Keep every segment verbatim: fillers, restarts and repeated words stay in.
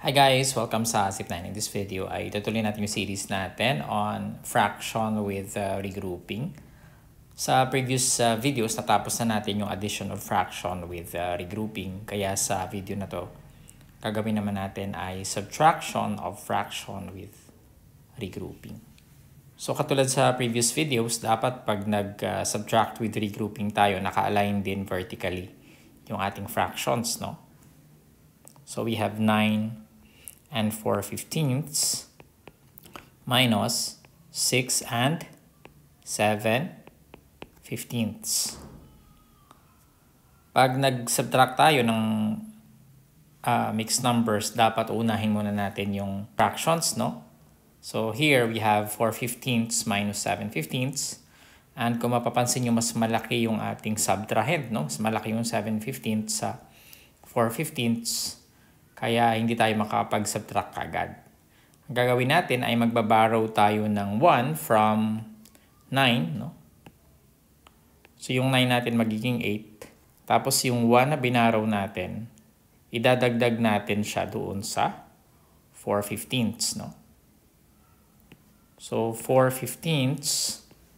Hi guys! Welcome sa Zip nine. In this video ay tutuloy natin yung series natin on fraction with uh, regrouping. Sa previous uh, videos, natapos na natin yung addition of fraction with uh, regrouping. Kaya sa video na to, gagawin naman natin ay subtraction of fraction with regrouping. So katulad sa previous videos, dapat pag nag-subtract uh, with regrouping tayo, naka-align din vertically yung ating fractions, no? So we have nine and four fifteenths minus six and seven fifteenths. Pag nag-subtract tayo ng uh, mixed numbers, dapat unahin muna natin yung fractions, no? So here we have four fifteenths minus seven fifteenths. And kung mapapansin nyo, mas malaki yung ating subtrahend, no? Mas malaki yung seven fifteenths sa four fifteenths. Kaya hindi tayo makapag-subtract agad. Ang gagawin natin ay magbaborrow tayo ng one from nine. No? So yung nine natin magiging eight. Tapos yung one na binarrow natin, idadagdag natin siya doon sa four fifteenths. No? So four fifteenths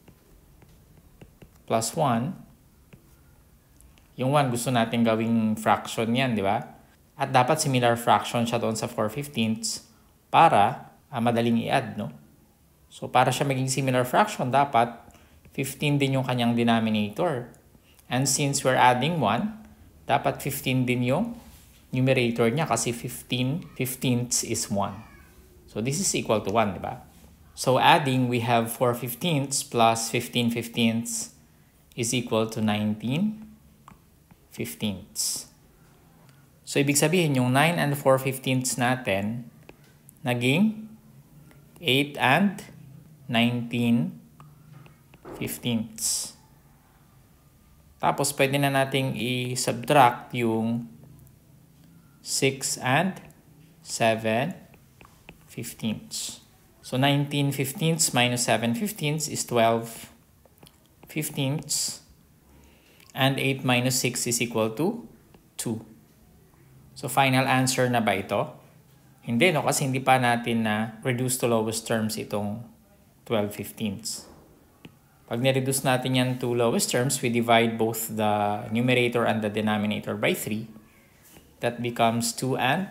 plus one. Yung one gusto natin gawing fraction yan, di ba? At dapat similar fraction siya doon sa four fifteenths para uh, madaling i-add, no? So para siya maging similar fraction, dapat fifteen din yung kanyang denominator. And since we're adding one, dapat fifteen din yung numerator niya kasi fifteen fifteenths is one. So this is equal to one, di ba? So adding, we have four fifteenths plus fifteen fifteenths is equal to nineteen fifteenths. So, ibig sabihin, yung nine and four fifteenths natin, naging eight and nineteen fifteenths. Tapos, pwede na nating i-subtract yung six and seven fifteenths. So, nineteen fifteenths minus seven fifteenths is twelve fifteenths. And eight minus six is equal to two. So, final answer na ba ito? Hindi, no? Kasi hindi pa natin na reduce to lowest terms itong twelve fifteenths. Pag ni-reduce natin yan to lowest terms, we divide both the numerator and the denominator by three. That becomes two and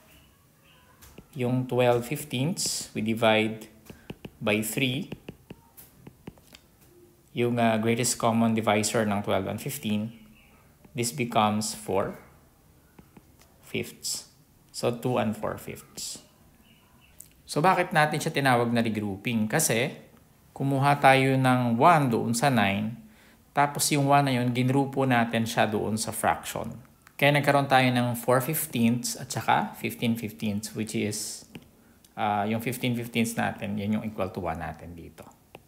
yung twelve fifteenths, we divide by three. Yung uh, greatest common divisor ng twelve and fifteen, this becomes four fifths. So, two and four fifths. So, bakit natin siya tinawag na regrouping? Kasi, kumuha tayo ng one doon sa nine, tapos yung one na yun, ginrupo natin siya doon sa fraction. Kaya nagkaroon tayo ng four fifteenths at saka fifteen fifteenths, which is, uh, yung fifteen fifteenths natin, yan yung equal to one natin dito.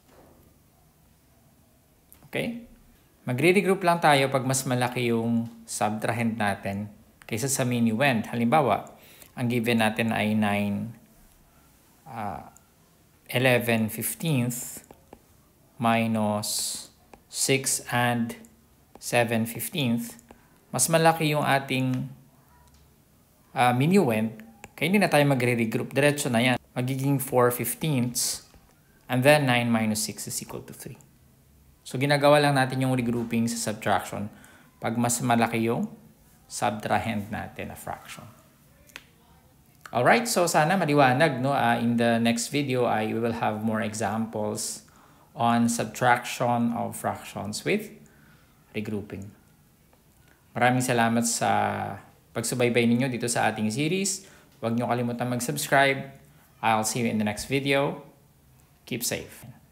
Okay? Magre-regroup lang tayo pag mas malaki yung subtrahend natin kaysa sa minuend. Halimbawa, ang given natin ay nine, uh, eleven fifteenths minus six and seven fifteenths. Mas malaki yung ating uh, minuend, kaya hindi na tayo magre-regroup. Diretso na yan. Magiging four fifteenths and then nine minus six is equal to three. So, ginagawa lang natin yung regrouping sa subtraction pag mas malaki yung subtrahend natin na fraction. Alright, so sana maliwanag, no? Uh, in the next video, I we will have more examples on subtraction of fractions with regrouping. Maraming salamat sa pagsubaybay ninyo dito sa ating series. Huwag nyo kalimutan mag-subscribe. I'll see you in the next video. Keep safe.